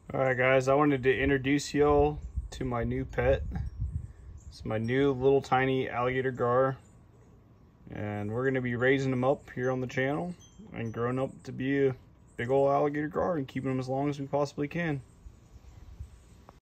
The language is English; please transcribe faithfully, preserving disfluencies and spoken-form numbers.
Alright guys, I wanted to introduce y'all to my new pet. It's my new little tiny alligator gar. And we're going to be raising him up here on the channel and growing up to be a big old alligator gar and keeping him as long as we possibly can.